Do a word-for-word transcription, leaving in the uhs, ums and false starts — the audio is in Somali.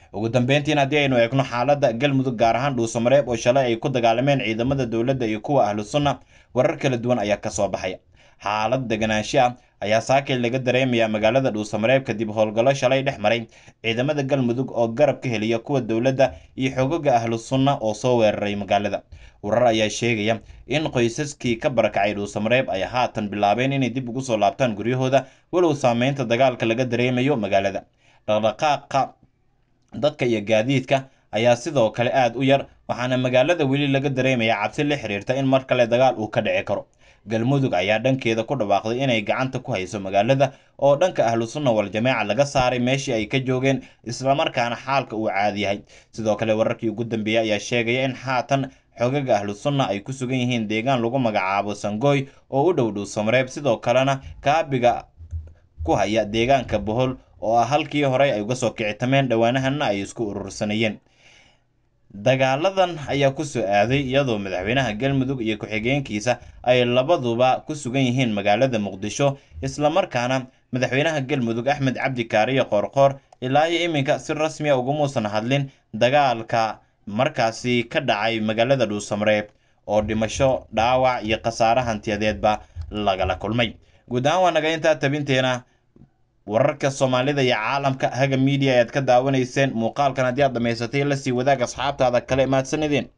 ugu dambeyntiina haddii aynu eegno xaaladda galmudug gaar ahaan dhuusamareeb oo shalay ay ku dagaalameen ciidamada dowladda iyo kuwa ahlu sunna warar kala duwan ayaa ka soo baxaya. xaalad deganaansho ah ayaa saakay laga dareemayaa magaalada dhuusamareeb kadib howlgallo shalay dhex maray ciidamada galmudug oo garab ka heliya kuwa dowladda iyo xoogagga ahlu sunna oo soo weeraray magaalada. warar ayaa sheegaya in qoysaskii ka barakacay dhuusamareeb ay haatan bilaabeen inay dib ugu soo laabtaan guryahooda walow saameynta dagaalka laga dareemayo magaalada. dhaqdhaqaaqa dadka iyo gaadiidka ayaa sidoo kale aad u yar, waxaana magaalada weli laga dareemayaa cabsi la xiriirta in mar kale dagaal uu ka dhici karo. galmudug ayaa dhankeeda ku dhawaaqday inay gacanta ku hayso magaalada oo dhanka ahlu sunna wal jamaaca laga saaray meeshii ay ka joogeen, islamarkaana xaalka uu caadi yahay. sidoo kale wararkii ugu dambeeyey ayaa sheegaya in haatan xogaga ahlu sunna ay ku sugan yihiin deegaan lagu magacaabo Sangoy oo u dhow dhuusamareeb, sidoo kalena kaabiga ku haya deegaanka Bohol oo ah halkii hore ay uga soo kicitameen dhowaanahanna ay isku urursanayeen. dagaaladan ayaa ku soo aaday iyadoo madaxweynaha galmudug iyo ku-xigeenkiisa ay labaduba ku sugan yihiin magaalada muqdisho, islamarkaana madaxweynaha galmudug axmed cabdi kaariye qoorqoor ilaa iyo iminka si rasmi ah ugamuusan hadlin dagaalka markaasi ka dhacay magaalada dhuusamareeb oo dhimasho, dhaawac iyo khasaare hantiyadeedba lagala kulmay. guud ahaan waa naga intaa tabinteena wararka Soomaalida iyo caalamka Haga Media ayaad ka daawanayseen. muuqaalkan haddii aad dhamaysatay la sii wadaag asxaabtaada kale. mahadsanideen.